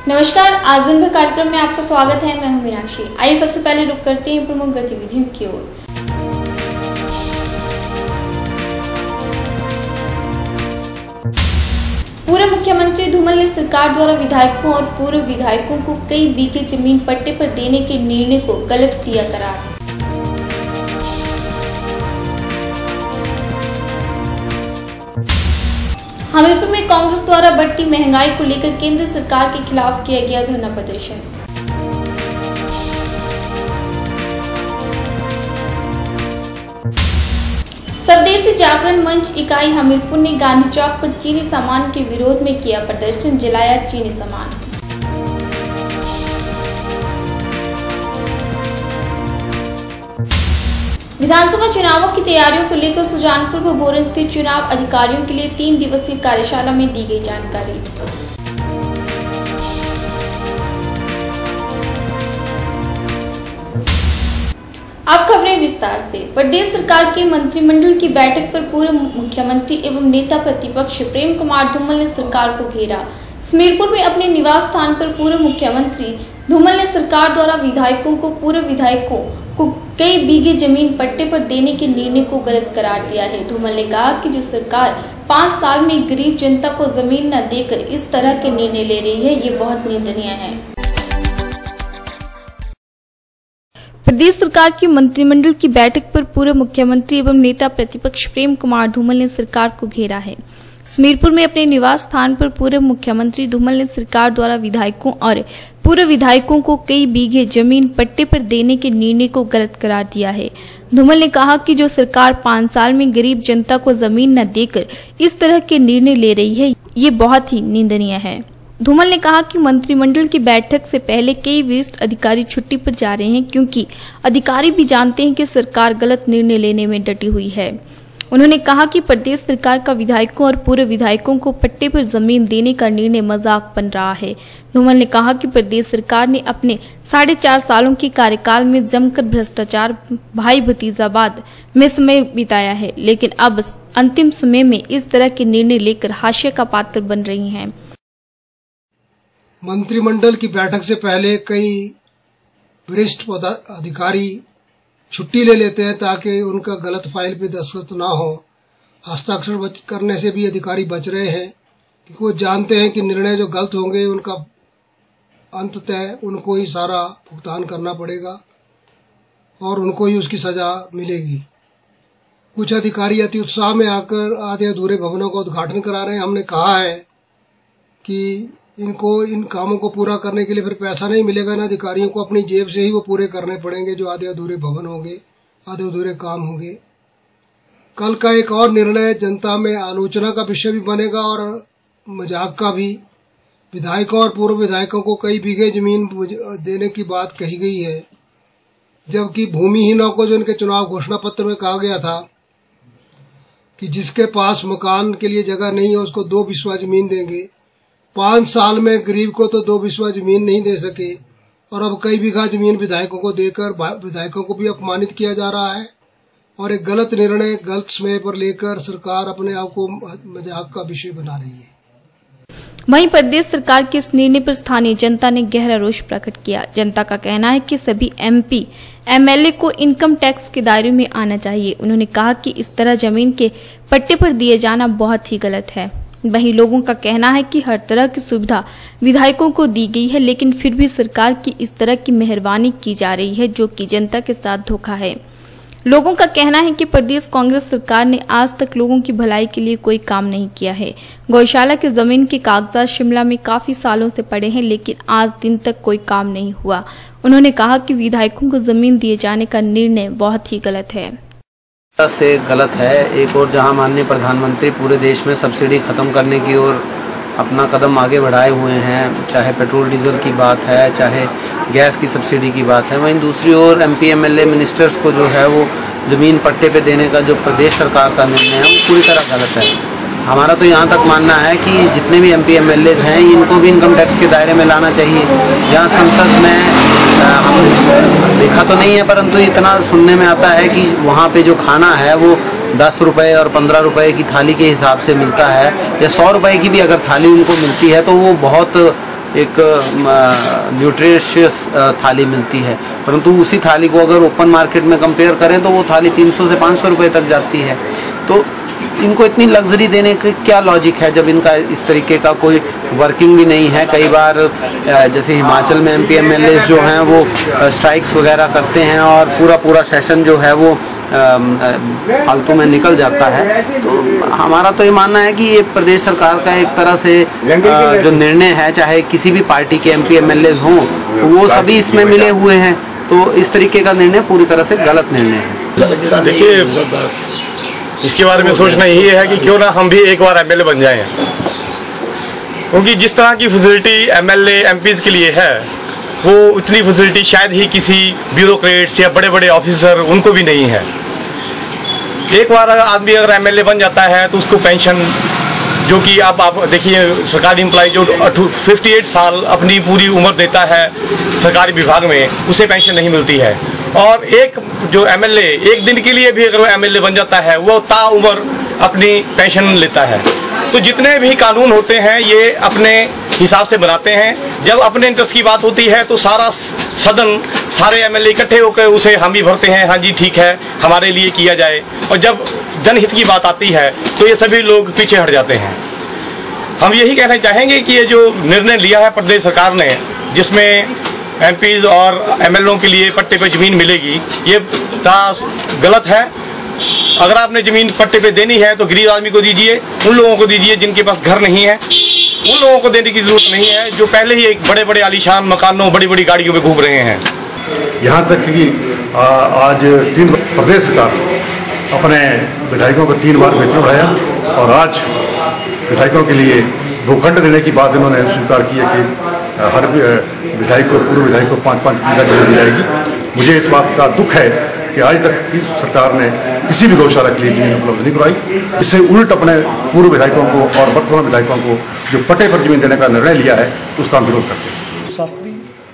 नमस्कार, आज दिन भर कार्यक्रम में आपका स्वागत है। मैं हूं मीनाक्षी। आइए सबसे पहले रुक करते हैं प्रमुख गतिविधियों की ओर। पूर्व मुख्यमंत्री धूमल ने सरकार द्वारा विधायकों और पूर्व विधायकों को कई बीघे जमीन पट्टे पर देने के निर्णय को गलत दिया करार। हमीरपुर में कांग्रेस द्वारा बढ़ती महंगाई को लेकर केंद्र सरकार के खिलाफ किया गया धरना प्रदर्शन। स्वदेशी जागरण मंच इकाई हमीरपुर ने गांधी चौक पर चीनी सामान के विरोध में किया प्रदर्शन, जलाया चीनी सामान। विधानसभा चुनावों की तैयारियों को लेकर सुजानपुर व बोरंज के चुनाव अधिकारियों के लिए 3 दिवसीय कार्यशाला में दी गई जानकारी। अब खबरें विस्तार से। प्रदेश सरकार के मंत्रिमंडल की बैठक पर पूर्व मुख्यमंत्री एवं नेता प्रतिपक्ष प्रेम कुमार धूमल ने सरकार को घेरा। हमीरपुर में अपने निवास स्थान पर पूर्व मुख्यमंत्री धूमल ने सरकार द्वारा विधायकों को पूर्व विधायकों को कई बीघे जमीन पट्टे पर देने के निर्णय को गलत करार दिया है। धूमल ने कहा कि जो सरकार 5 साल में गरीब जनता को जमीन न देकर इस तरह के निर्णय ले रही है, ये बहुत निंदनीय है। प्रदेश सरकार की मंत्रिमंडल की बैठक पर पूर्व मुख्यमंत्री एवं नेता प्रतिपक्ष प्रेम कुमार धूमल ने सरकार को घेरा है। हमीरपुर में अपने निवास स्थान पर पूर्व मुख्यमंत्री धूमल ने सरकार द्वारा विधायकों और पूर्व विधायकों को कई बीघे जमीन पट्टे पर देने के निर्णय को गलत करार दिया है। धूमल ने कहा कि जो सरकार 5 साल में गरीब जनता को जमीन न देकर इस तरह के निर्णय ले रही है, ये बहुत ही निंदनीय है। धूमल ने कहा कि मंत्रिमंडल की बैठक से पहले कई वरिष्ठ अधिकारी छुट्टी पर जा रहे हैं, क्योंकि अधिकारी भी जानते हैं कि सरकार गलत निर्णय लेने में डटी हुई है। उन्होंने कहा कि प्रदेश सरकार का विधायकों और पूर्व विधायकों को पट्टे पर जमीन देने का निर्णय मजाक बन रहा है। धूमल ने कहा कि प्रदेश सरकार ने अपने 4.5 सालों के कार्यकाल में जमकर भ्रष्टाचार, भाई भतीजावाद में समय बिताया है, लेकिन अब अंतिम समय में इस तरह के निर्णय लेकर हाशिए का पात्र बन रही हैं। मंत्रिमंडल की बैठक से पहले कई वरिष्ठ अधिकारी छुट्टी ले लेते हैं ताकि उनका गलत फाइल पे दस्तखत ना हो। हस्ताक्षर करने से भी अधिकारी बच रहे हैं, क्योंकि वो जानते हैं कि निर्णय जो गलत होंगे उनका अंततः उनको ही सारा भुगतान करना पड़ेगा और उनको ही उसकी सजा मिलेगी। कुछ अधिकारी अति उत्साह में आकर आधे अधूरे भवनों का उद्घाटन करा रहे हैं। हमने कहा है कि इनको इन कामों को पूरा करने के लिए फिर पैसा नहीं मिलेगा ना, अधिकारियों को अपनी जेब से ही वो पूरे करने पड़ेंगे जो आधे अधूरे भवन होंगे, आधे अधूरे काम होंगे। कल का एक और निर्णय जनता में आलोचना का विषय भी बनेगा और मजाक का भी। विधायकों और पूर्व विधायकों को कई बीघे जमीन देने की बात कही गई है, जबकि भूमिहीनों को जो उनके चुनाव घोषणा पत्र में कहा गया था कि जिसके पास मकान के लिए जगह नहीं है उसको 2 बिस्वा जमीन देंगे। 5 साल में गरीब को तो 2 बिस्वा जमीन नहीं दे सके और अब कई बीघा जमीन विधायकों को देकर विधायकों को भी अपमानित किया जा रहा है और एक गलत निर्णय गलत समय पर लेकर सरकार अपने आप को मजाक का विषय बना रही है। वहीं प्रदेश सरकार के इस निर्णय पर स्थानीय जनता ने गहरा रोष प्रकट किया। जनता का कहना है कि सभी MP, MLA को इनकम टैक्स के दायरे में आना चाहिए। उन्होंने कहा कि इस तरह जमीन के पट्टे पर दिए जाना बहुत ही गलत है। वहीं लोगों का कहना है कि हर तरह की सुविधा विधायकों को दी गई है, लेकिन फिर भी सरकार की इस तरह की मेहरबानी की जा रही है, जो कि जनता के साथ धोखा है। लोगों का कहना है कि प्रदेश कांग्रेस सरकार ने आज तक लोगों की भलाई के लिए कोई काम नहीं किया है। गौशाला की जमीन के कागजात शिमला में काफी सालों से पड़े हैं, लेकिन आज दिन तक कोई काम नहीं हुआ। उन्होंने कहा कि विधायकों को जमीन दिए जाने का निर्णय बहुत ही गलत है। से गलत है। एक और जहां माननीय प्रधानमंत्री पूरे देश में सब्सिडी खत्म करने की ओर अपना कदम आगे बढ़ाए हुए हैं, चाहे पेट्रोल डीजल की बात है, चाहे गैस की सब्सिडी की बात है, वहीं दूसरी ओर MP, MLA मिनिस्टर्स को जो है वो जमीन पट्टे पे देने का जो प्रदेश सरकार का निर्णय है वो पूरी तरह गलत है। हमारा तो यहाँ तक मानना है कि जितने भी MP, MLA हैं इनको भी इनकम टैक्स के दायरे में लाना चाहिए। यहाँ संसद में हमने देखा तो नहीं है, परंतु इतना सुनने में आता है कि वहाँ पे जो खाना है वो 10 रुपए और 15 रुपए की थाली के हिसाब से मिलता है, या 100 रुपए की भी अगर थाली उनको मिलती है तो वो बहुत एक न्यूट्रिशियस थाली मिलती है, परंतु उसी थाली को अगर ओपन मार्केट में कंपेयर करें तो वो थाली 300 से 500 रुपए तक जाती है। तो इनको इतनी लग्जरी देने का क्या लॉजिक है जब इनका इस तरीके का कोई वर्किंग भी नहीं है। कई बार जैसे हिमाचल में MP MLAs जो हैं वो स्ट्राइक्स वगैरह करते हैं और पूरा सेशन जो है वो फालतू में निकल जाता है। तो हमारा तो ये मानना है कि ये प्रदेश सरकार का एक तरह से जो निर्णय है, चाहे किसी भी पार्टी के MP MLAs हों, वो सभी इसमें मिले हुए हैं। तो इस तरीके का निर्णय पूरी तरह से गलत निर्णय है। देखिए, इसके बारे में सोचना यही है कि क्यों ना हम भी एक बार MLA बन जाएं, क्योंकि जिस तरह की फैसिलिटी MLA MPs के लिए है वो उतनी फैसिलिटी शायद ही किसी ब्यूरोक्रेट्स या बड़े बड़े ऑफिसर उनको भी नहीं है। एक बार आदमी अगर MLA बन जाता है तो उसको पेंशन, जो कि अब आप देखिए सरकारी एम्प्लॉय जो 58 साल अपनी पूरी उम्र देता है सरकारी विभाग में, उसे पेंशन नहीं मिलती है। और एक जो MLA एक दिन के लिए भी अगर वो MLA बन जाता है वो ताउम्र अपनी पेंशन लेता है। तो जितने भी कानून होते हैं ये अपने हिसाब से बनाते हैं। जब अपने इंटरेस्ट की बात होती है तो सारा सदन, सारे MLA इकट्ठे होकर उसे हामी भरते हैं, हाँ जी ठीक है हमारे लिए किया जाए। और जब जनहित की बात आती है तो ये सभी लोग पीछे हट जाते हैं। हम यही कहना चाहेंगे कि ये जो निर्णय लिया है प्रदेश सरकार ने, जिसमें MPs और MLAs के लिए पट्टे पे जमीन मिलेगी, ये गलत है। अगर आपने जमीन पट्टे पे देनी है तो गरीब आदमी को दीजिए, उन लोगों को दीजिए जिनके पास घर नहीं है। उन लोगों को देने की जरूरत नहीं है जो पहले ही एक बड़े बड़े आलीशान मकानों, बड़ी बड़ी गाड़ियों में घूम रहे हैं। यहाँ तक कि आज 3 प्रदेश सरकार अपने विधायकों को 3 बार वेतन बढ़ाया और आज विधायकों के लिए भूखंड देने की बात इन्होंने स्वीकार की है कि हर विधायक को, पूर्व विधायक को 5-5 बीघा जमीन दी जाएगी। मुझे इस बात का दुख है कि आज तक की सरकार ने किसी भी गौशाला के लिए जमीन उपलब्ध नहीं कराई। इससे उल्ट अपने पूर्व विधायकों को और वर्तमान विधायकों को जो पट्टे पर जमीन देने का निर्णय लिया है उसका हम विरोध करते हैं। शास्त्री,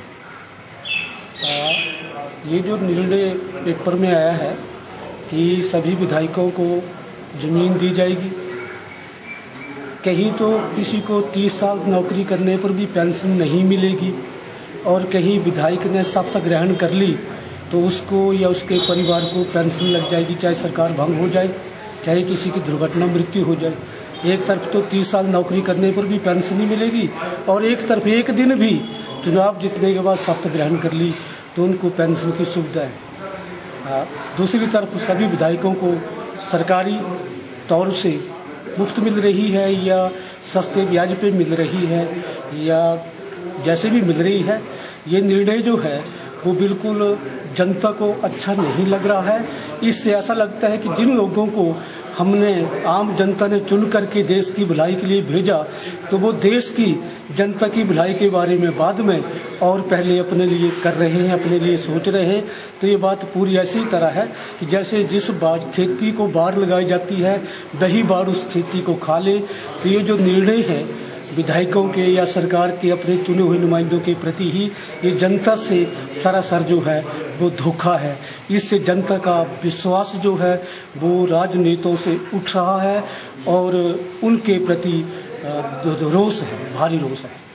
ये जो निर्णय पेपर में आया है कि सभी विधायकों को जमीन दी जाएगी, कहीं तो किसी को 30 साल नौकरी करने पर भी पेंशन नहीं मिलेगी और कहीं विधायक ने शपथ ग्रहण कर ली तो उसको या उसके परिवार को पेंशन लग जाएगी, चाहे सरकार भंग हो जाए, चाहे किसी की दुर्घटना मृत्यु हो जाए। एक तरफ तो 30 साल नौकरी करने पर भी पेंशन नहीं मिलेगी और एक तरफ एक दिन भी चुनाव जीतने के बाद शपथ ग्रहण कर ली तो उनको पेंशन की सुविधा है। दूसरी तरफ सभी विधायकों को सरकारी तौर से मुफ्त मिल रही है या सस्ते ब्याज पे मिल रही है या जैसे भी मिल रही है। ये निर्णय जो है वो बिल्कुल जनता को अच्छा नहीं लग रहा है। इससे ऐसा लगता है कि जिन लोगों को हमने, आम जनता ने चुन करके देश की भलाई के लिए भेजा, तो वो देश की जनता की भलाई के बारे में बाद में और पहले अपने लिए कर रहे हैं, अपने लिए सोच रहे हैं। तो ये बात पूरी ऐसी तरह है कि जैसे जिस बाढ़ खेती को बाढ़ लगाई जाती है वही बाढ़ उस खेती को खा ले। तो ये जो निर्णय है विधायकों के या सरकार के अपने चुने हुए नुमाइंदों के प्रति ही, ये जनता से सरासर जो है वो धोखा है। इससे जनता का विश्वास जो है वो राजनेताओं से उठ रहा है और उनके प्रति रोष है, भारी रोष है।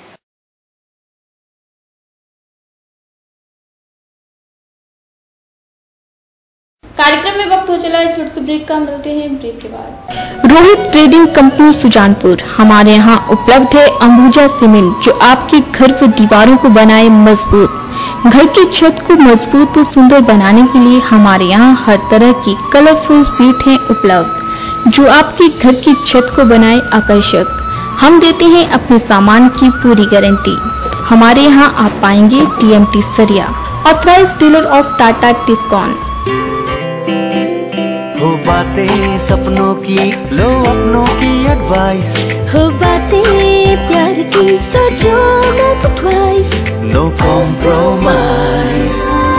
कार्यक्रम में वक्त हो चला है छोटे से ब्रेक का, मिलते हैं ब्रेक के बाद। रोहित ट्रेडिंग कंपनी सुजानपुर, हमारे यहाँ उपलब्ध है अंबुजा सीमेंट जो आपके घर व दीवारों को बनाए मजबूत। घर की छत को मजबूत व सुंदर बनाने के लिए हमारे यहाँ हर तरह की कलरफुल सीट है उपलब्ध जो आपके घर की छत को बनाए आकर्षक। हम देते हैं अपने सामान की पूरी गारंटी। हमारे यहाँ आप पाएंगे TMT सरिया, authorized dealer of Tata Tiscon. हो बातें सपनों की, लो अपनों की एडवाइस। हो बातें प्यार की, सोचो मत twice. No compromise,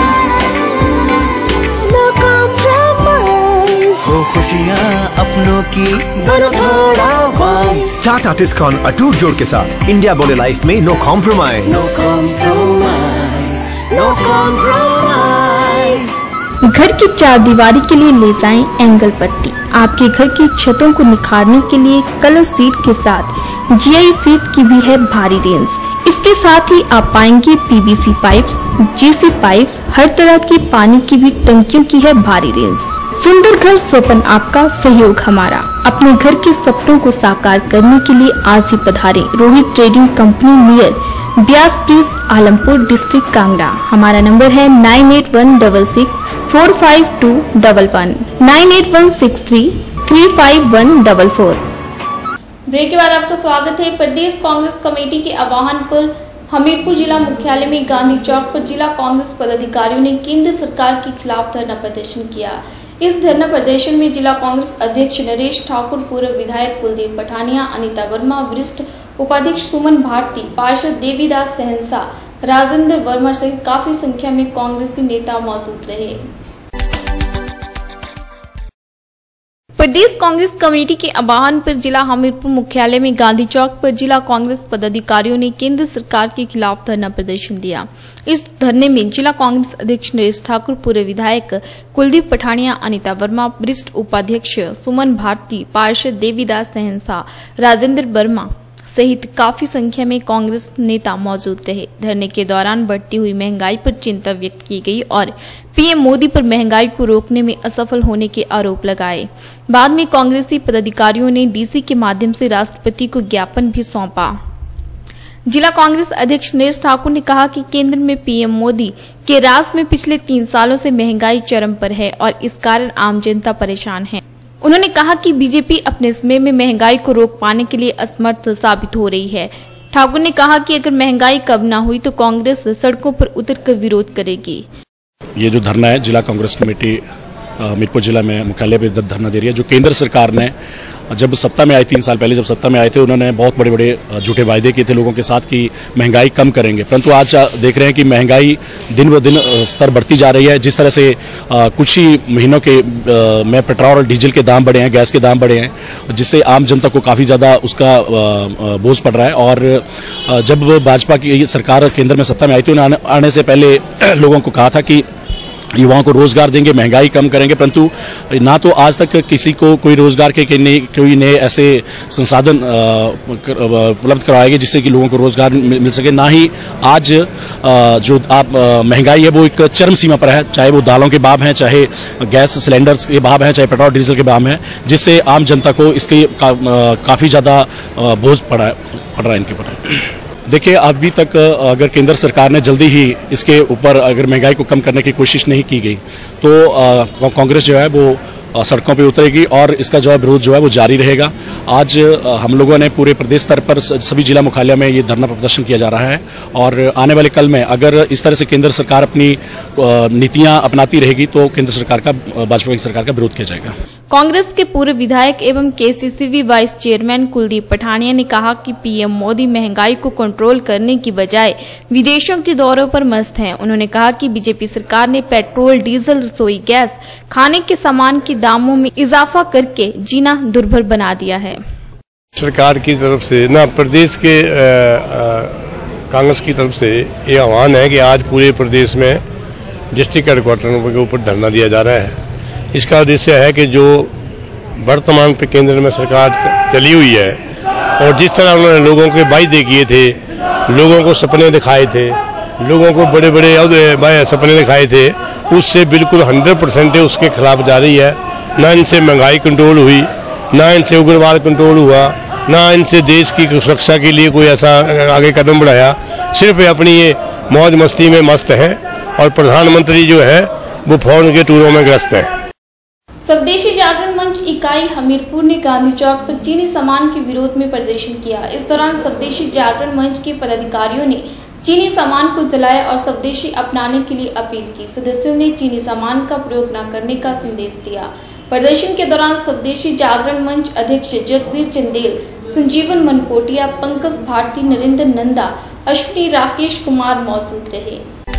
no compromise. हो खुशियाँ अपनों की, बनो थोड़ा वाइस। टाटा टिस्कॉन अटूट जोड़ के साथ इंडिया बोले लाइफ में no compromise. No compromise, no compromise. घर की चारदीवारी के लिए ले जाएं एंगल पत्ती। आपके घर की छतों को निखारने के लिए कलर सीट के साथ GI सीट की भी है भारी रेंज। इसके साथ ही आप पाएंगे पीवीसी पाइप्स, जीसी पाइप्स, हर तरह की पानी की भी टंकियों की है भारी रेंज। सुंदर घर स्वप्न आपका, सहयोग हमारा। अपने घर के सपनों को साकार करने के लिए आज ही पधारें Rohit trading company near Beas bridge, Alampur, district Kangra. हमारा नंबर है 9816645211, 9816335144। ब्रेक के बाद आपका स्वागत है। प्रदेश कांग्रेस कमेटी के आह्वान पर हमीरपुर जिला मुख्यालय में गांधी चौक पर जिला कांग्रेस पदाधिकारियों ने केंद्र सरकार के खिलाफ धरना प्रदर्शन किया। इस धरना प्रदर्शन में जिला कांग्रेस अध्यक्ष नरेश ठाकुर, पूर्व विधायक कुलदीप पठानिया, अनीता वर्मा, वरिष्ठ उपाध्यक्ष सुमन भारती, पार्षद देवीदास सहनसा, राजेंद्र वर्मा सहित काफी संख्या में कांग्रेसी नेता मौजूद रहे। प्रदेश कांग्रेस कमेटी के आह्वान पर जिला हमीरपुर मुख्यालय में गांधी चौक पर जिला कांग्रेस पदाधिकारियों ने केंद्र सरकार के खिलाफ धरना प्रदर्शन दिया। इस धरने में जिला कांग्रेस अध्यक्ष नरेश ठाकुर, पूर्व विधायक कुलदीप पठानिया, अनीता वर्मा, वरिष्ठ उपाध्यक्ष सुमन भारती, पार्षद देवीदास सहनसा, राजेंद्र वर्मा सहित काफी संख्या में कांग्रेस नेता मौजूद रहे। धरने के दौरान बढ़ती हुई महंगाई पर चिंता व्यक्त की गई और पीएम मोदी पर महंगाई को रोकने में असफल होने के आरोप लगाए। बाद में कांग्रेसी पदाधिकारियों ने डीसी के माध्यम से राष्ट्रपति को ज्ञापन भी सौंपा। जिला कांग्रेस अध्यक्ष नरेश ठाकुर ने कहा कि केंद्र में पीएम मोदी के राज में पिछले 3 सालों से महंगाई चरम पर है और इस कारण आम जनता परेशान है। उन्होंने कहा कि बीजेपी अपने समय में महंगाई को रोक पाने के लिए असमर्थ साबित हो रही है। ठाकुर ने कहा कि अगर महंगाई कम न हुई तो कांग्रेस सड़कों पर उतरकर विरोध करेगी। ये जो धरना है, जिला कांग्रेस कमेटी हमीरपुर जिला में मुख्यालय पे धरना दे रही है। जो केंद्र सरकार ने जब सत्ता में आई, 3 साल पहले जब सत्ता में आए थे, उन्होंने बहुत बड़े बड़े झूठे वायदे किए थे लोगों के साथ कि महंगाई कम करेंगे, परंतु आज देख रहे हैं कि महंगाई दिन ब दिन स्तर बढ़ती जा रही है। जिस तरह से कुछ ही महीनों के में पेट्रोल और डीजल के दाम बढ़े हैं, गैस के दाम बढ़े हैं, जिससे आम जनता को काफ़ी ज़्यादा उसका बोझ पड़ रहा है। और जब भाजपा की सरकार केंद्र में सत्ता में आई थी, उन्होंने आने से पहले लोगों को कहा था कि युवाओं को रोजगार देंगे, महंगाई कम करेंगे, परंतु ना तो आज तक किसी को कोई रोजगार के कोई नए ऐसे संसाधन उपलब्ध करवाए गए जिससे कि लोगों को रोजगार मिल सके। ना ही आज जो महंगाई है वो एक चरम सीमा पर है, चाहे वो दालों के दाम हैं, चाहे गैस सिलेंडर्स के दाम हैं, चाहे पेट्रोल डीजल के दाम हैं, जिससे आम जनता को इसके काफी ज्यादा बोझ पड़ रहा है इनके ऊपर। देखिए, अभी तक अगर केंद्र सरकार ने जल्दी ही इसके ऊपर अगर महंगाई को कम करने की कोशिश नहीं की गई तो कांग्रेस जो है वो सड़कों पे उतरेगी और इसका जो है विरोध जो है वो जारी रहेगा। आज हम लोगों ने पूरे प्रदेश स्तर पर सभी जिला मुख्यालयों में ये धरना प्रदर्शन किया जा रहा है और आने वाले कल में अगर इस तरह से केंद्र सरकार अपनी नीतियां अपनाती रहेगी तो केंद्र सरकार का, भाजपा की सरकार का विरोध किया जाएगा। कांग्रेस के पूर्व विधायक एवं KCCB vice chairman Kuldeep Pathania ने कहा कि पीएम मोदी महंगाई को कंट्रोल करने की बजाय विदेशों के दौरों पर मस्त हैं। उन्होंने कहा कि बीजेपी सरकार ने पेट्रोल, डीजल, रसोई गैस, खाने के सामान के दामों में इजाफा करके जीना दुर्भर बना दिया है। सरकार की तरफ से ना प्रदेश के कांग्रेस की तरफ से ये आह्वान है कि आज पूरे प्रदेश में डिस्ट्रिक्ट हेडक्वार्टर के ऊपर धरना दिया जा रहा है। इसका उद्देश्य है कि जो वर्तमान पे केंद्र में सरकार चली हुई है और जिस तरह उन्होंने लोगों के वायदे किए थे, लोगों को सपने दिखाए थे, लोगों को बड़े बड़े सपने दिखाए थे, उससे बिल्कुल 100% उसके खिलाफ जा रही है। ना इनसे महंगाई कंट्रोल हुई, ना इनसे उग्रवाद कंट्रोल हुआ, ना इनसे देश की सुरक्षा के लिए कोई ऐसा आगे कदम बढ़ाया। सिर्फ अपनी ये मौज मस्ती में मस्त है और प्रधानमंत्री जो है वो फौज के टूरों में ग्रस्त है। स्वदेशी जागरण मंच इकाई हमीरपुर ने गांधी चौक पर चीनी सामान के विरोध में प्रदर्शन किया। इस दौरान स्वदेशी जागरण मंच के पदाधिकारियों ने चीनी सामान को जलाया और स्वदेशी अपनाने के लिए अपील की। सदस्यों ने चीनी सामान का प्रयोग न करने का संदेश दिया। प्रदर्शन के दौरान स्वदेशी जागरण मंच अध्यक्ष जगवीर चंदेल, संजीवन मनकोटिया, पंकज भारती, नरेंद्र नंदा, अश्विनी, राकेश कुमार मौजूद रहे।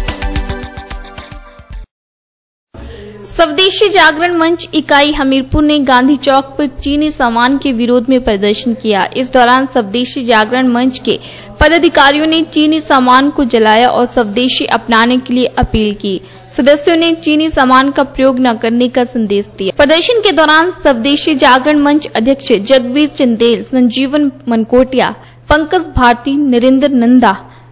स्वदेशी जागरण मंच इकाई हमीरपुर ने गांधी चौक पर चीनी सामान के विरोध में प्रदर्शन किया। इस दौरान स्वदेशी जागरण मंच के पदाधिकारियों ने चीनी सामान को जलाया और स्वदेशी अपनाने के लिए अपील की। सदस्यों ने चीनी सामान का प्रयोग न करने का संदेश दिया। प्रदर्शन के दौरान स्वदेशी जागरण मंच अध्यक्ष जगवीर चंदेल, संजीवन मनकोटिया, पंकज भारती, नरेंद्र नंदा,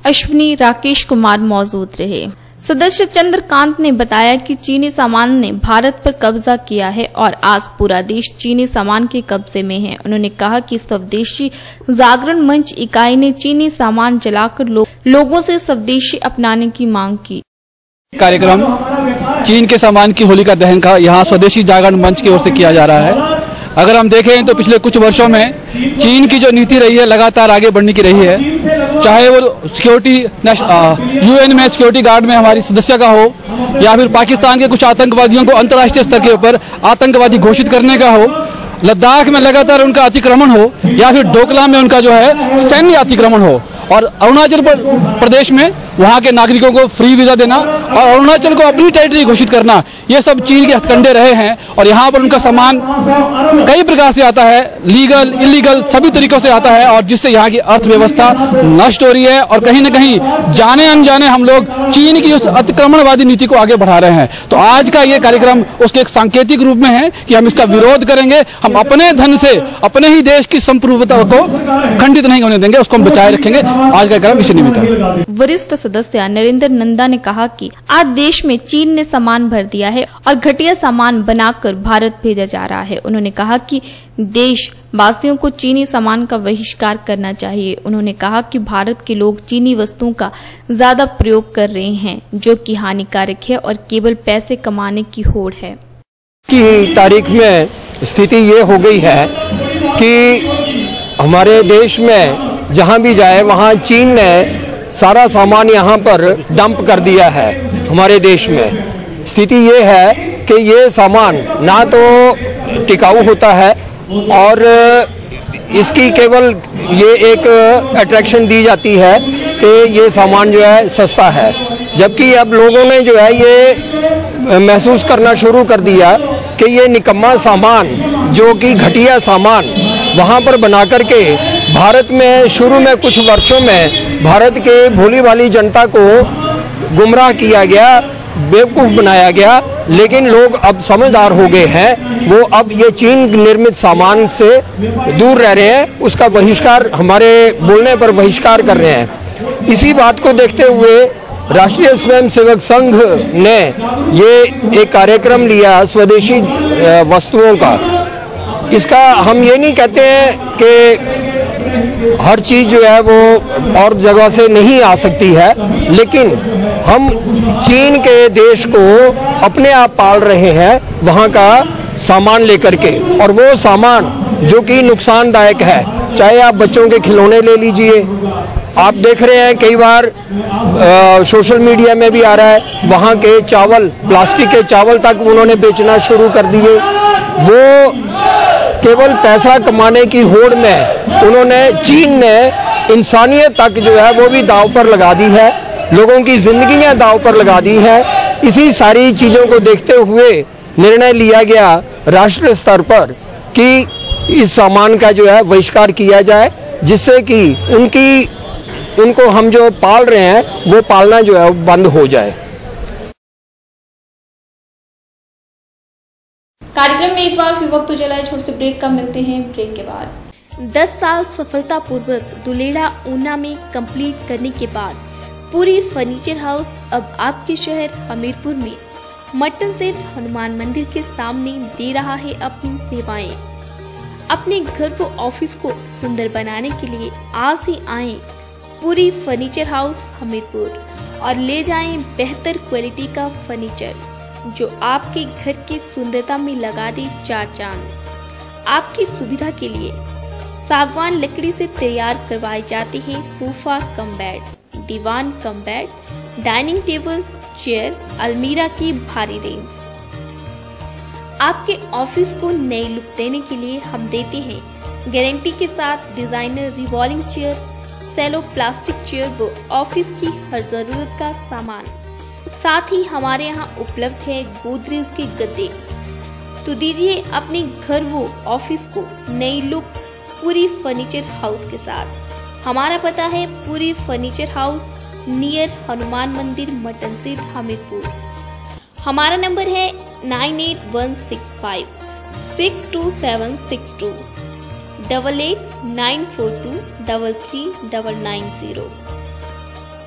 अश्विनी, राकेश कुमार मौजूद रहे। सदस्य चंद्रकांत ने बताया कि चीनी सामान ने भारत पर कब्जा किया है और आज पूरा देश चीनी सामान के कब्जे में है। उन्होंने कहा कि स्वदेशी जागरण मंच इकाई ने चीनी सामान जलाकर लोगों से स्वदेशी अपनाने की मांग की। कार्यक्रम चीन के सामान की होलिका दहन का यहाँ स्वदेशी जागरण मंच की ओर से किया जा रहा है। अगर हम देखें तो पिछले कुछ वर्षों में चीन की जो नीति रही है लगातार आगे बढ़ने की रही है, चाहे वो सिक्योरिटी यूएन में सिक्योरिटी गार्ड में हमारी सदस्य का हो, या फिर पाकिस्तान के कुछ आतंकवादियों को अंतर्राष्ट्रीय स्तर के ऊपर आतंकवादी घोषित करने का हो, लद्दाख में लगातार उनका अतिक्रमण हो, या फिर डोकलाम में उनका जो है सैन्य अतिक्रमण हो, और अरुणाचल प्रदेश में वहाँ के नागरिकों को फ्री वीजा देना और अरुणाचल को अपनी टेरिटरी घोषित करना, ये सब चीन के हथकंडे रहे हैं। और यहाँ पर उनका सामान कई प्रकार से आता है, लीगल इलीगल सभी तरीकों से आता है, और जिससे यहाँ की अर्थव्यवस्था नष्ट हो रही है। और कहीं न कहीं जाने अनजाने हम लोग चीन की उस अतिक्रमणवादी नीति को आगे बढ़ा रहे हैं। तो आज का ये कार्यक्रम उसके एक सांकेतिक रूप में है कि हम इसका विरोध करेंगे। हम अपने धन से अपने ही देश की संप्रभुता को खंडित नहीं होने देंगे, उसको हम बचाए रखेंगे। आज का कार्यक्रम इसी निमित्त है। वरिष्ठ सदस्य नरेंद्र नंदा ने कहा कि आज देश में चीन ने सामान भर दिया है और घटिया सामान बनाकर भारत भेजा जा रहा है। उन्होंने कहा कि देश वासियों को चीनी सामान का बहिष्कार करना चाहिए। उन्होंने कहा कि भारत के लोग चीनी वस्तुओं का ज्यादा प्रयोग कर रहे हैं, जो कि हानिकारक है और केवल पैसे कमाने की होड़ है। की तारीख में स्थिति ये हो गई है कि हमारे देश में जहां भी जाए वहां चीन ने सारा सामान यहां पर डंप कर दिया है। हमारे देश में स्थिति ये है कि ये सामान ना तो टिकाऊ होता है और इसकी केवल ये एक अट्रैक्शन दी जाती है कि ये सामान जो है सस्ता है, जबकि अब लोगों ने जो है ये महसूस करना शुरू कर दिया कि ये निकम्मा सामान जो कि घटिया सामान वहाँ पर बना करके भारत में शुरू में कुछ वर्षों में भारत के भोली भाली जनता को गुमराह किया गया, बेवकूफ़ बनाया गया। लेकिन लोग अब समझदार हो गए हैं, वो अब ये चीन निर्मित सामान से दूर रह रहे हैं, उसका बहिष्कार हमारे बोलने पर बहिष्कार कर रहे हैं। इसी बात को देखते हुए राष्ट्रीय स्वयंसेवक संघ ने ये एक कार्यक्रम लिया स्वदेशी वस्तुओं का। इसका हम ये नहीं कहते हैं कि हर चीज जो है वो और जगह से नहीं आ सकती है, लेकिन हम चीन के देश को अपने आप पाल रहे हैं वहाँ का सामान लेकर के, और वो सामान जो कि नुकसानदायक है, चाहे आप बच्चों के खिलौने ले लीजिए, आप देख रहे हैं कई बार सोशल मीडिया में भी आ रहा है, वहाँ के चावल, प्लास्टिक के चावल तक उन्होंने बेचना शुरू कर दिए। वो केवल पैसा कमाने की होड़ में उन्होंने, चीन ने इंसानियत तक जो है वो भी दांव पर लगा दी है, लोगों की जिंदगियां दांव पर लगा दी है। इसी सारी चीजों को देखते हुए निर्णय लिया गया राष्ट्रीय स्तर पर कि इस सामान का जो है बहिष्कार किया जाए, जिससे कि उनको हम जो पाल रहे हैं वो पालना जो है बंद हो जाए। कार्यक्रम में एक बार फिर वक्त चला है छोटे से ब्रेक का, मिलते हैं ब्रेक के बाद। 10 साल सफलतापूर्वक दुलेड़ा ऊना में कंप्लीट करने के बाद पूरी फर्नीचर हाउस अब आपके शहर हमीरपुर में मटन सेठ हनुमान मंदिर के सामने दे रहा है अपनी सेवाएं। अपने घर व ऑफिस को सुंदर बनाने के लिए आज ही आएं पूरी फर्नीचर हाउस हमीरपुर और ले जाएं बेहतर क्वालिटी का फर्नीचर जो आपके घर की सुंदरता में लगा दे 4 चांद। आपकी सुविधा के लिए सागवान लकड़ी से तैयार करवाए जाते हैं सोफा कम बेड, दीवान cum bed, dining table, chair, अलमीरा की भारी रेंज। आपके ऑफिस को नई लुक देने के लिए हम देते हैं गारंटी के साथ designer revolving chair, Cello plastic chair व ऑफिस की हर जरूरत का सामान। साथ ही हमारे यहाँ उपलब्ध है गोदरेज के गद्दे। तो दीजिए अपने घर व ऑफिस को नई लुक पूरी फर्नीचर हाउस के साथ। हमारा पता है पूरी फर्नीचर हाउस नियर हनुमान मंदिर मटन सेठ हमीरपुर। हमारा नंबर है 98165 62762 8894233990।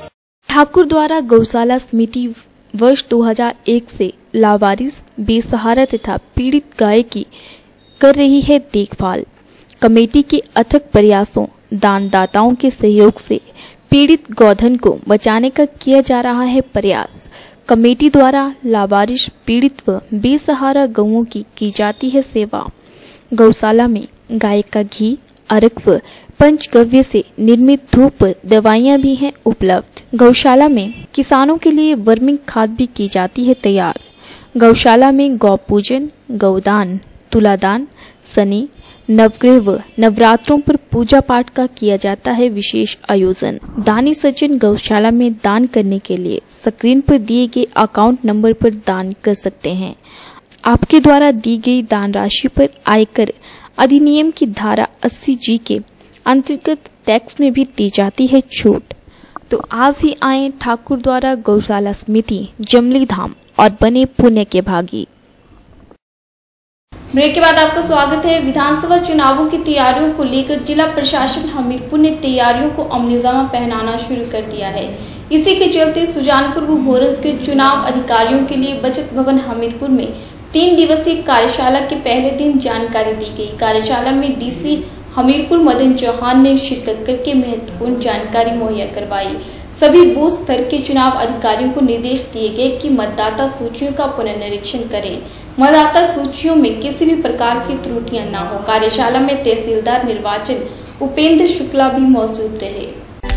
ठाकुर द्वारा गौशाला समिति वर्ष 2001 से लावारिस, बेसहारा तथा पीड़ित गाय की कर रही है देखभाल। कमेटी के अथक प्रयासों, दानदाताओं के सहयोग से पीड़ित गौधन को बचाने का किया जा रहा है प्रयास। कमेटी द्वारा लावारिस, पीड़ित व बेसहारा गौओं की जाती है सेवा। गौशाला में गाय का घी, अर्क व पंचगव्य से निर्मित धूप दवाइयां भी हैं उपलब्ध। गौशाला में किसानों के लिए वर्मिंग खाद भी की जाती है तैयार। गौशाला में गौ पूजन, गौदान, तुलादान, शनि, नवग्रह व नवरात्रों पर पूजा पाठ का किया जाता है विशेष आयोजन। दानी सज्जन गौशाला में दान करने के लिए स्क्रीन पर दिए गए अकाउंट नंबर पर दान कर सकते हैं। आपके द्वारा दी गई दान राशि पर आयकर अधिनियम की धारा 80G के अंतर्गत टैक्स में भी दी जाती है छूट। तो आज ही आए ठाकुर द्वारा गौशाला समिति जमली धाम और बने पुण्य के भागी। ब्रेक के बाद आपका स्वागत है। विधानसभा चुनावों की तैयारियों को लेकर जिला प्रशासन हमीरपुर ने तैयारियों को अमलीजामा पहनाना शुरू कर दिया है। इसी के चलते सुजानपुर व भोरस के चुनाव अधिकारियों के लिए बचत भवन हमीरपुर में 3 दिवसीय कार्यशाला के पहले दिन जानकारी दी गई। कार्यशाला में डीसी हमीरपुर मदन चौहान ने शिरकत करके महत्वपूर्ण जानकारी मुहैया करवाई। सभी बूथ स्तर के चुनाव अधिकारियों को निर्देश दिए गए कि मतदाता सूचियों का पुनर्निरीक्षण करें। मतदाता सूचियों में किसी भी प्रकार की त्रुटियां न हो। कार्यशाला में तहसीलदार निर्वाचन उपेंद्र शुक्ला भी मौजूद रहे।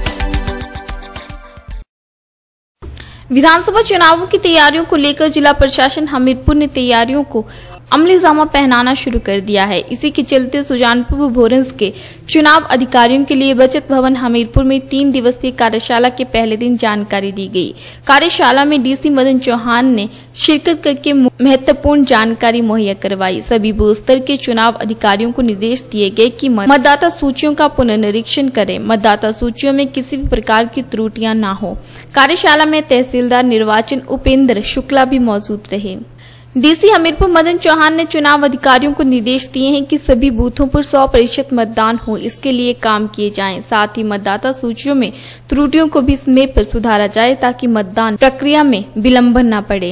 विधानसभा चुनावों की तैयारियों को लेकर जिला प्रशासन हमीरपुर ने तैयारियों को अमलीजामा पहनाना शुरू कर दिया है। इसी के चलते सुजानपुर व भोरंज के चुनाव अधिकारियों के लिए बचत भवन हमीरपुर में 3 दिवसीय कार्यशाला के पहले दिन जानकारी दी गई। कार्यशाला में डीसी मदन चौहान ने शिरकत करके महत्वपूर्ण जानकारी मुहैया करवाई। सभी बूथ स्तर के चुनाव अधिकारियों को निर्देश दिए गए कि मतदाता सूचियों का पुनर्निरीक्षण करें। मतदाता सूचियों में किसी भी प्रकार की त्रुटियां न हो। कार्यशाला में तहसीलदार निर्वाचन उपेंद्र शुक्ला भी मौजूद रहे। डीसी हमीरपुर मदन चौहान ने चुनाव अधिकारियों को निर्देश दिए हैं कि सभी बूथों पर 100% मतदान हो, इसके लिए काम किए जाएं। साथ ही मतदाता सूचियों में त्रुटियों को भी समय पर सुधारा जाए ताकि मतदान प्रक्रिया में विलंबन न पड़े।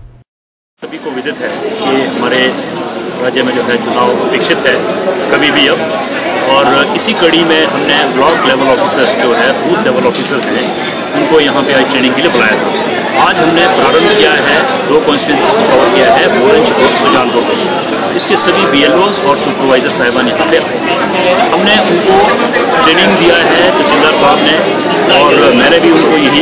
सभी को विदित है कि हमारे राज्य में जो है चुनाव अपेक्षित है कभी भी अब, और इसी कड़ी में हमने ब्लॉक लेवल ऑफिसर्स जो है बूथ लेवल ऑफिसर हैं उनको यहाँ पे आज ट्रेनिंग के लिए बुलाया था। आज हमने प्रारंभ किया है 2 कॉन्स्टिट्यूंसीज को कवर किया है, भोरंज और सुजानपुर। इसके सभी BLOs और सुपरवाइजर साहिबान यहाँ पे आए। हमने उनको ट्रेनिंग दिया है तहसीलदार साहब ने, और मैंने भी उनको यही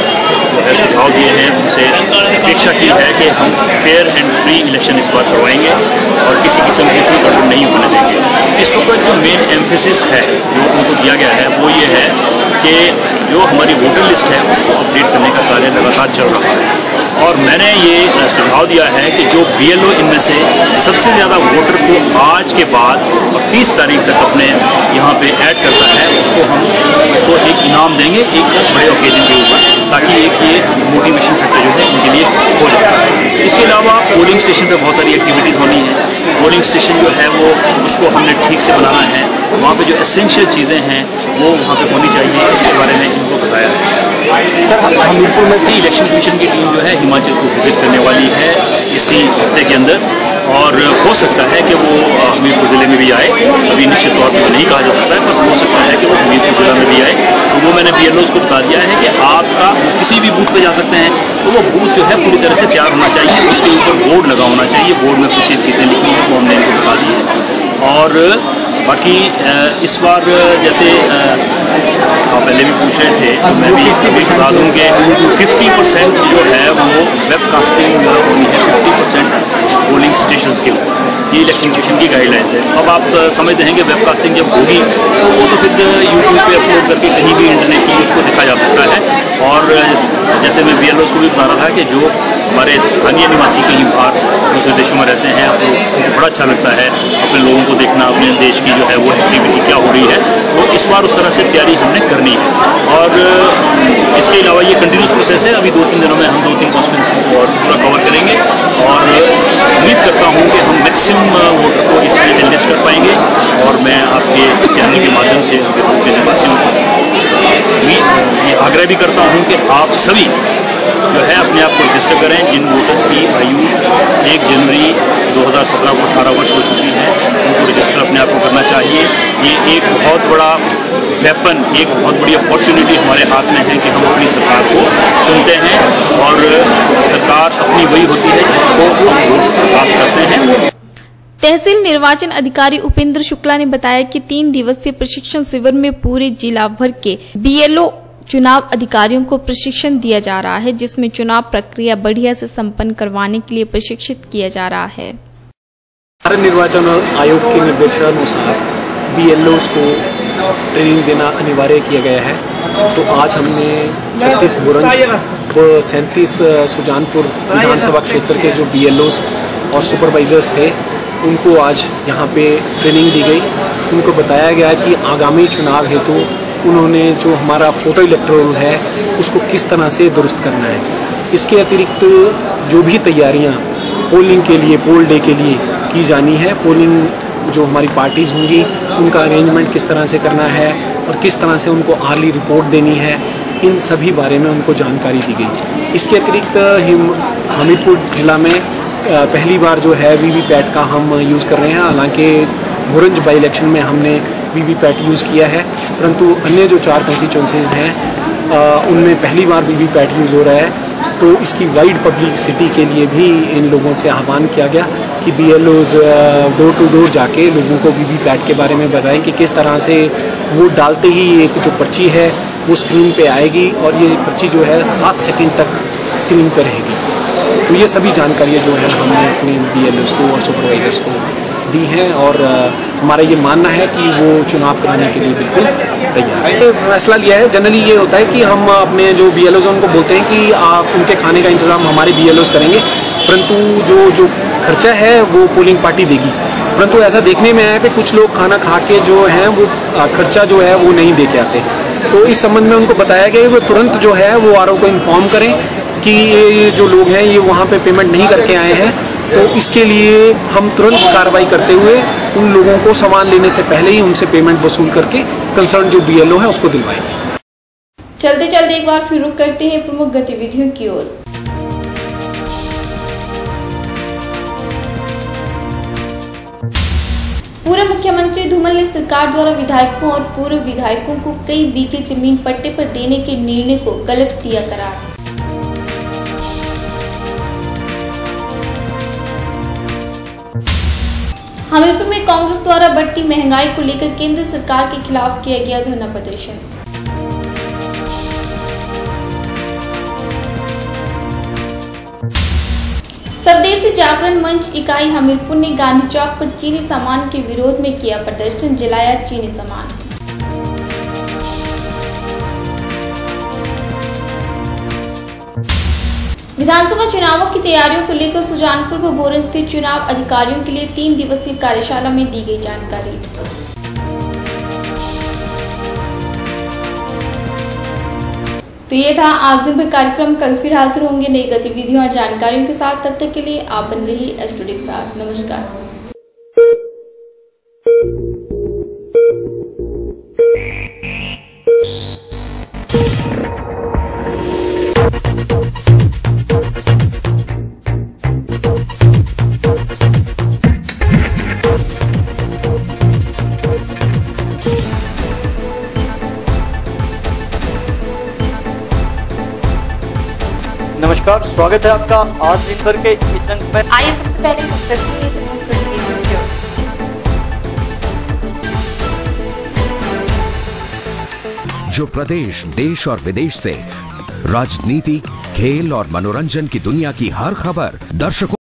सुझाव दिए हैं, उनसे अपेक्षा की है कि हम फेयर एंड फ्री इलेक्शन इस बार करवाएंगे और किसी किस्म की इसमें गड़बड़ नहीं होने देंगे। इस वक्त जो मेन एम्फेसिस है जो उनको दिया गया है वो ये है कि जो हमारी वोटर लिस्ट है उसको अपडेट करने का कार्य लगातार चल रहा है, और मैंने ये सुझाव दिया है कि जो BLO इनमें से सबसे ज़्यादा वोटर को आज के बाद और 30 तारीख तक अपने यहाँ पे ऐड करता है उसको एक इनाम देंगे एक बड़े ओकेजन के ऊपर, ताकि एक ये मोटिवेशन फैक्टर जो है उनके लिए हो जाए। इसके अलावा पोलिंग स्टेशन पे बहुत सारी एक्टिविटीज़ होनी है। पोलिंग स्टेशन जो है वो उसको हमने ठीक से बनाना है, वहाँ पे जो एसेंशियल चीज़ें हैं वो वहाँ पे होनी चाहिए, इसके बारे में इनको बताया है। सर, हमीरपुर में से इलेक्शन कमीशन की टीम जो है हिमाचल को विजिट करने वाली है इसी हफ्ते के अंदर, और हो सकता है कि वो हमीरपुर ज़िले में भी आए। अभी निश्चित तौर पर नहीं कहा जा सकता है, पर हो सकता है कि वो हमीरपुर जिला में भी आए। तो वो मैंने BLOs को बता दिया है कि आपका वो किसी भी बूथ पे जा सकते हैं, तो वो बूथ जो है पूरी तरह से तैयार होना चाहिए, उसके ऊपर बोर्ड लगा होना चाहिए। बोर्ड में कुछ चीज़ें लिखनी है वो हमने इनको बता दी है। और बाकी इस बार जैसे आप पहले भी पूछ रहे थे, तो मैं भी बता दूँ कि 50% जो है वो वेबकास्टिंग होनी है, 50% पोलिंग स्टेशंस के ऊपर। ये इलेक्शन कमीशन की गाइडलाइंस है। अब आप समझते हैं कि वेबकास्टिंग जब होगी तो वो तो फिर यूट्यूब पे अपलोड करके कहीं भी इंटरनेट पर उसको देखा जा सकता है। और जैसे मैं BLOs को भी बता रहा था कि जो हमारे स्थानीय निवासी कहीं बाहर दूसरे देशों में रहते हैं, उनको बड़ा अच्छा लगता है अपने लोगों को देखना, अपने देश की जो है वो एक्टिविटी क्या हो रही है। तो इस बार उस तरह से तैयारी हमने करनी है। और इसके अलावा ये कंटिन्यूस प्रोसेस है। अभी 2-3 दिनों में हम 2-3 कॉन्स्टिट्यूंसी को और पूरा कवर करेंगे, और उम्मीद करता हूँ कि हम मैक्सिमम वोटर को इसमें एनलिस्ट कर पाएंगे। और मैं आपके चैनल के माध्यम से बीरपुर के निवासियों को ये आग्रह भी करता हूँ कि आप सभी जो है अपने आप को रजिस्टर करें। जिन वोटर्स की आयु 1 जनवरी 2017 को 18 वर्ष हो चुकी है, उनको रजिस्टर अपने आप को करना चाहिए। ये एक बहुत बड़ा वेपन, एक बहुत बड़ी अपॉर्चुनिटी हमारे हाथ में है कि हम अपनी सरकार को चुनते हैं और सरकार अपनी वही होती है जिसको हम वोट कास्ट करते हैं। तहसील निर्वाचन अधिकारी उपेंद्र शुक्ला ने बताया कि 3 दिवसीय प्रशिक्षण शिविर में पूरे जिला भर के BLO चुनाव अधिकारियों को प्रशिक्षण दिया जा रहा है, जिसमें चुनाव प्रक्रिया बढ़िया से संपन्न करवाने के लिए प्रशिक्षित किया जा रहा है। भारत निर्वाचन आयोग के निर्देशानुसार BLOs को ट्रेनिंग देना अनिवार्य किया गया है। तो आज हमने 36 बुरंज व 37 सुजानपुर विधानसभा क्षेत्र के जो BLOs और सुपरवाइजर्स थे, उनको आज यहाँ पे ट्रेनिंग दी गई। उनको बताया गया कि आगामी चुनाव हेतु उन्होंने जो हमारा फोटो इलेक्टोरल है उसको किस तरह से दुरुस्त करना है। इसके अतिरिक्त जो भी तैयारियां पोलिंग के लिए, पोल डे के लिए की जानी है, पोलिंग जो हमारी पार्टीज होंगी उनका अरेंजमेंट किस तरह से करना है और किस तरह से उनको अर्ली रिपोर्ट देनी है, इन सभी बारे में उनको जानकारी दी गई। इसके अतिरिक्त हमीरपुर जिला में पहली बार जो है वीवीपैट का हम यूज़ कर रहे हैं। हालांकि बुरंज बाई इलेक्शन में हमने वीवीपैट यूज़ किया है, परंतु अन्य जो 4 कॉन्स्टिट्यूंसीज हैं उनमें पहली बार वीवीपैट यूज़ हो रहा है। तो इसकी वाइड पब्लिसिटी के लिए भी इन लोगों से आह्वान किया गया कि BLOs डोर टू डोर जाके लोगों को वीवीपैट के बारे में बताएं कि किस तरह से वोट डालते ही एक जो पर्ची है वो स्क्रीन पे आएगी और ये पर्ची जो है 7 सेकंड तक स्क्रीन पे रहेगी। तो ये सभी जानकारियाँ जो है हमने अपने BLOs को और सुपरवाइजर्स को दी हैं और हमारा ये मानना है कि वो चुनाव कराने के लिए बिल्कुल तैयार है। ये फैसला लिया है, जनरली ये होता है कि हम अपने जो BLOs हैं उनको बोलते हैं कि आप उनके खाने का इंतजाम हमारे BLOs करेंगे, परंतु जो खर्चा है वो पोलिंग पार्टी देगी। परंतु ऐसा देखने में आया कि कुछ लोग खाना खा के जो हैं वो खर्चा जो है वो नहीं दे के आते। तो इस संबंध में उनको बताया गया कि वो तुरंत जो है वो RO को इन्फॉर्म करें कि ये जो लोग हैं ये वहाँ पे पेमेंट नहीं करके आए हैं। तो इसके लिए हम तुरंत कार्रवाई करते हुए उन लोगों को सामान लेने से पहले ही उनसे पेमेंट वसूल करके कंसर्न जो BLO है उसको दिलवाएंगे। चलते चलते एक बार फिर रुक करते हैं प्रमुख गतिविधियों की ओर। पूर्व मुख्यमंत्री धूमल ने सरकार द्वारा विधायकों और पूर्व विधायकों को कई बीघे जमीन पट्टे पर देने के निर्णय को गलत दिया करार। हमीरपुर में कांग्रेस द्वारा बढ़ती महंगाई को लेकर केंद्र सरकार के खिलाफ किया गया धरना प्रदर्शन। स्वदेशी जागरण मंच इकाई हमीरपुर ने गांधी चौक पर चीनी सामान के विरोध में किया प्रदर्शन, जलाया चीनी सामान। विधानसभा चुनावों की तैयारियों को लेकर सुजानपुर व बोरंज के चुनाव अधिकारियों के लिए 3 दिवसीय कार्यशाला में दी गई जानकारी। तो ये था आज दिन भर कार्यक्रम। कल फिर हाजिर होंगे नई गतिविधियों और जानकारियों के साथ। तब तक के लिए आप बन रहिए स्टूडियो के साथ। नमस्कार। नमस्कार, स्वागत है आपका आज दिन भर के इस अंक में। आइए सबसे पहले जो प्रदेश, देश और विदेश से राजनीति, खेल और मनोरंजन की दुनिया की हर खबर दर्शकों